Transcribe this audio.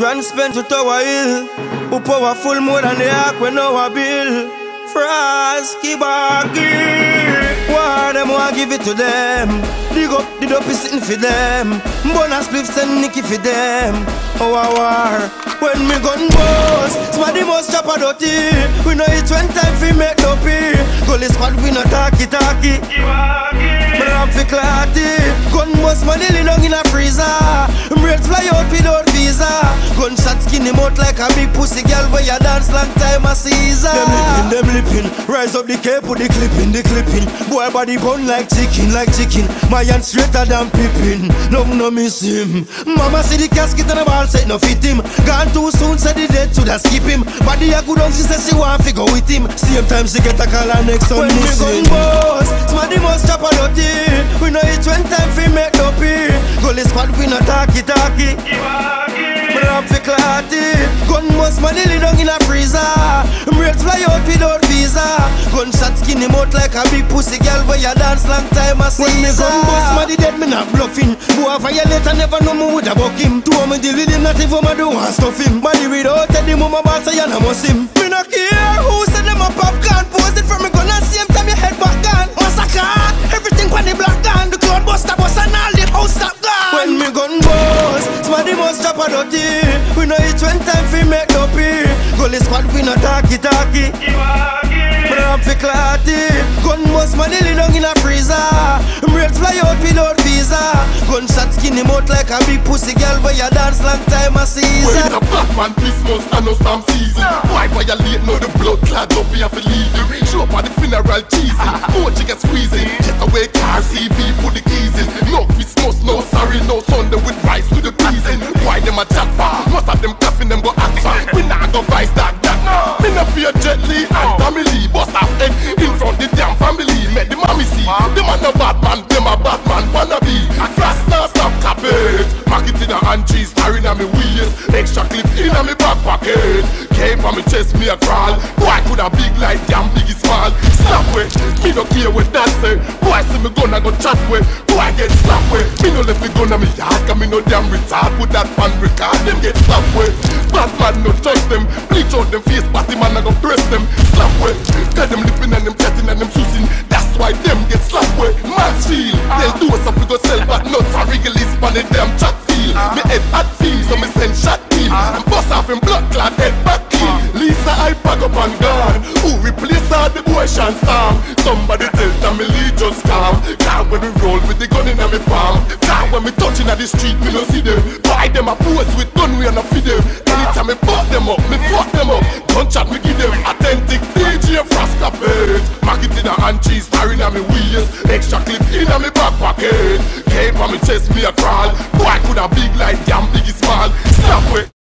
Grand spent to Tower Hill, who powerful more than the ark when no a bill. Frosky Baggy, why them want give it to them? Dig up the dopey sitting for them. Bonus spliffs and Nicky for them. Oh, a war. When me gun boss, smarty must chop a dirty. We know it when time fi make dopey. Gully squad we no talky. Me rap fi clarty. Gun boss money lay down in a freezer. Braids fly out without visa. Gunshot skin him out like a big pussy girl where you dance long time a Caesar. Them lipping, rise up the cape with the clipping. Boy body bone like chicken. My hand straighter than Pippin. No miss him. Mama see the casket and the ball set no fit him. Gone too soon, said the dead should have skip him. Body a good on, she said she want to go with him. Same time she get a call and next on missing. When me gun boss, smarty must chop a dirty. We know it when time fi make dopey. Gully squad we no talky. Me rap fi clarty. Gun boss money lay down in a freezer. Braids fly out without visa. Gunshot skin him out like a big pussy girl where you dance long time a Caesar. When me gun boss money dead me not bluffing. Boy violate I never know me woulda buck him. Two me deal with him not even me do want stuff him. Body without Teddy mama boss say you no must him. Me no care who said them a popcorn. Pose it from me gun and same time your head back gone. Massacre everything when the black gun. The cloud buster bust and all the house stop gone. When me gun boss, smarty must chop a dirty. We know it when time fi make dopey. Gully squad we no talky. Me rap fi clarty. Gun boss money lay down in a freezer. Braids fly out without visa. Gunshot skin him out like a big pussy girl where you dance long time a Caesar. Well, it's a black man Christmas and no stamp season. Why violate now the blood clad up here for leave you. Show up at the funeral cheesing. More chicken squeezing. Get away car CV put the keys in. No Christmas, no sorry, no Sunday with rice with the peas in. Why them a chat for? Most of them coughing them go act for. We not go vice that. Me no fear Jet Li and Tommy Lee. Bust off head in front the damn family. Make the mommy see. Them a no bad man, them a bad man wannabe. Fast now stop cap it. Mark it in a hand cheese, staring at me waist. Extra clip in a me back pocket. Came from me chest, me a crawl. Boy could a big like damn biggie small. Slap way, me no care what that say. Boy see me gonna go chat way. Boy get slap way. Me no let me go na me yard, cause me no damn retard. Put that pan record, them get slap way. Bad man no touch them. Bleach out them face, party man I go press them. Slap way, got them lipping and them chatting and them sussing. That's why them get slap way. Man's feel, they'll do us up we go sell bad nuts. I wriggle is pan in them chat feel. Me head hot feel, so me send shot team. And bust off in blood clot head back kill. Lisa I pack up and gone. Who replace all the ocean storm? Somebody tell Tommy Lee just calm. Can't when we roll with the gun in my palm. Can't when me touching at the street me no see them. Buy them a pose with gun we no feed them. Anytime me fuck them up, me fuck them up. Gunshot me give them authentic DJ Frost bed. Mark it in a hand cheese, staring at me waist. Extra clip in a me back pocket. Came from me chest me a crawl. Boy could a big like damn biggie small. Slap way.